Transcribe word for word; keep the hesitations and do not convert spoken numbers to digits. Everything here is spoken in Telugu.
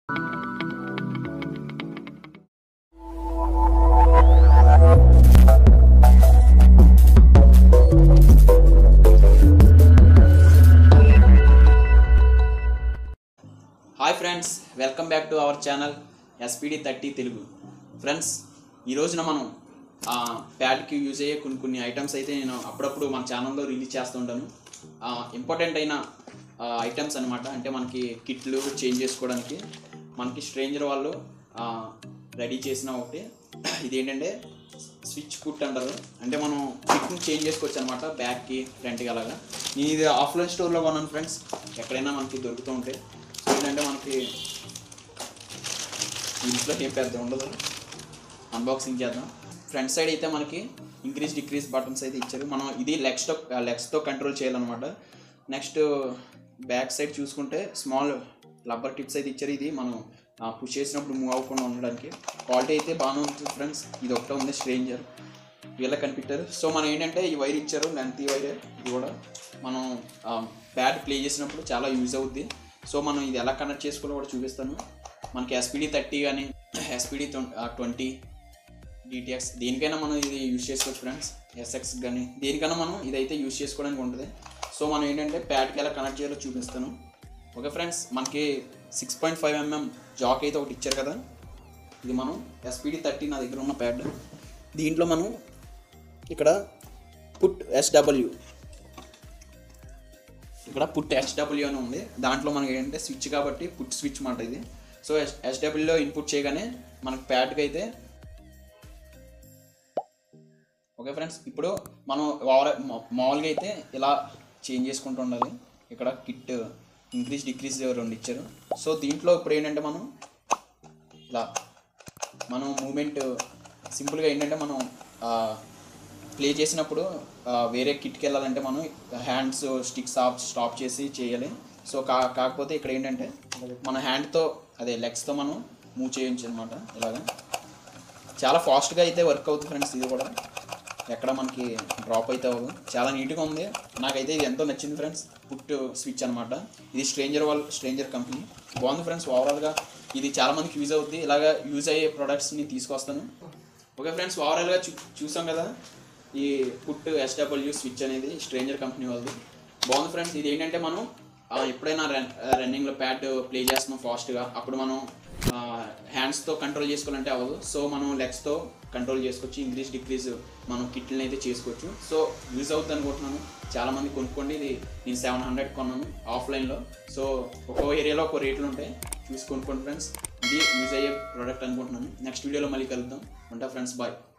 Hi friends, welcome back to our channel SPD thirty Telugu. Friends, ఈ రోజున మనం ప్యాడ్కి యూజ్ అయ్యే కొన్ని కొన్ని ఐటమ్స్ అయితే నేను అప్పుడప్పుడు మన ఛానల్లో రిలీజ్ చేస్తూ ఉంటాను. ఇంపార్టెంట్ అయిన ఐటమ్స్ అనమాట. అంటే మనకి కిట్లు చేంజ్ చేసుకోవడానికి మనకి స్ట్రేంజర్ వాళ్ళు రెడీ చేసిన ఒకటి. ఇదేంటంటే స్విచ్ పుట్ అంటారు. అంటే మనం కిట్ని చేంజ్ చేసుకోవచ్చు అనమాట, బ్యాక్కి ఫ్రంట్కి అలాగా. నేను ఇది ఆఫ్లైన్ స్టోర్లో కొన్నాను ఫ్రెండ్స్, ఎక్కడైనా మనకి దొరుకుతూ ఉంటాయి. సో ఏంటంటే మనకి ఇంట్లో ఏం పెద్ద ఉండదు. అన్బాక్సింగ్ చేద్దాం. ఫ్రంట్ సైడ్ అయితే మనకి ఇంక్రీజ్ డిక్రీజ్ బటన్స్ అయితే ఇచ్చారు. మనం ఇది లెగ్స్తో లెగ్స్తో కంట్రోల్ చేయాలన్నమాట. నెక్స్ట్ బ్యాక్ సైడ్ చూసుకుంటే స్మాల్ రబ్బర్ టిప్స్ అయితే ఇచ్చారు. ఇది మనం పుష్ చేసినప్పుడు మూవ్ అవ్వకుండా ఉండడానికి. క్వాలిటీ అయితే బాగానే ఉంటుంది ఫ్రెండ్స్. ఇది ఒకటే ఉంది స్ట్రేంజర్, వీళ్ళకి కనిపెట్టారు. సో మనం ఏంటంటే ఈ వైర్ ఇచ్చారు, లెంత్ ఈ వైరే. ఇది కూడా మనం ప్యాడ్ ప్లే చేసినప్పుడు చాలా యూజ్ అవుద్ది. సో మనం ఇది ఎలా కనెక్ట్ చేసుకోవాలో కూడా చూపిస్తాను. మనకి ఎస్పీడి థర్టీ కానీ ఎస్పీడి ట్వంటీ డిటిఎక్స్ దేనికైనా మనం ఇది యూజ్ చేసుకోవచ్చు ఫ్రెండ్స్. ఎస్ఎక్స్ కానీ దేనికైనా మనం ఇదైతే యూజ్ చేసుకోవడానికి ఉంటుంది. సో మనం ఏంటంటే ప్యాడ్కి ఎలా కనెక్ట్ చేయాలో చూపిస్తాను. ఓకే ఫ్రెండ్స్, మనకి six point five mm jack అయితే ఒకటి ఇచ్చారు కదా. ఇది మనం ఎస్పీడి థర్టీ నా దగ్గర ఉన్న ప్యాడ్. దీంట్లో మనం ఇక్కడ పుట్ ఎస్డబ్ల్యూ ఇక్కడ పుట్ ఎస్డబ్ల్యూ అని ఉంది. దాంట్లో మనకి ఏంటంటే స్విచ్ కాబట్టి పుట్ స్విచ్ మాట ఇది. సో ఎస్ ఎస్డబ్ల్యూలో ఇన్పుట్ చేయగానే మనకి ప్యాడ్కి అయితే ఓకే ఫ్రెండ్స్. ఇప్పుడు మనం మామూలుగా అయితే ఇలా చేంజ్ చేసుకుంటూ ఉండాలి. ఇక్కడ కిట్ ఇంక్రీజ్ డిక్రీజ్ రెండు ఇచ్చారు. సో దీంట్లో ఇప్పుడు ఏంటంటే మనం ఇలా మనం మూమెంట్ సింపుల్గా ఏంటంటే మనం ప్లే చేసినప్పుడు వేరే కిట్కి వెళ్ళాలంటే మనం హ్యాండ్స్ స్టిక్స్ ఆఫ్ స్టాప్ చేసి చేయాలి. సో కా కాకపోతే ఇక్కడ ఏంటంటే మన హ్యాండ్తో అదే లెగ్స్తో మనం మూవ్ చేయొచ్చు అనమాట. ఇలాగా చాలా ఫాస్ట్గా అయితే వర్క్ అవుతుంది ఫ్రెండ్స్. ఇది కూడా ఎక్కడ మనకి డ్రాప్ అయితే అవ్వదు. చాలా నీట్గా ఉంది. నాకైతే ఇది ఎంతో నచ్చింది ఫ్రెండ్స్. పుట్ స్విచ్ అనమాట. ఇది స్ట్రేంజర్ వాళ్ళ స్ట్రేంజర్ కంపెనీ. బాగుంది ఫ్రెండ్స్. ఓవరాల్గా ఇది చాలా మందికి యూజ్ అవుద్ది. ఇలాగా యూజ్ అయ్యే ప్రొడక్ట్స్ని తీసుకొస్తాను. ఓకే ఫ్రెండ్స్, ఓవరాల్గా చూ చూసాం కదా ఈ పుట్ ఎస్డబ్ల్యూ స్విచ్ అనేది స్ట్రేంజర్ కంపెనీ వాళ్ళది. బాగుంది ఫ్రెండ్స్. ఇది ఏంటంటే మనం ఎప్పుడైనా రన్ రన్నింగ్లో ప్యాడ్ ప్లే చేస్తున్నాం ఫాస్ట్గా, అప్పుడు మనం హ్యాండ్స్తో కంట్రోల్ చేసుకోవాలంటే అవ్వదు. సో మనం లెగ్స్తో కంట్రోల్ చేసుకోవచ్చు. ఇంక్రీజ్ డిక్రీజ్ మనం కిట్లని అయితే చేసుకోవచ్చు. సో యూజ్ అవుతుంది అనుకుంటున్నాను. చాలామంది కొనుక్కోండి. ఇది నేను సెవెన్ హండ్రెడ్ కొన్నాను ఆఫ్లైన్లో. సో ఒక్కో ఏరియాలో ఒక్కో రేట్లు ఉంటాయి, చూసి కొనుక్కోండి ఫ్రెండ్స్. ఇది యూజ్ అయ్యే ప్రోడక్ట్ అనుకుంటున్నాను. నెక్స్ట్ వీడియోలో మళ్ళీ కలుద్దాం. ఉంటా ఫ్రెండ్స్, బాయ్.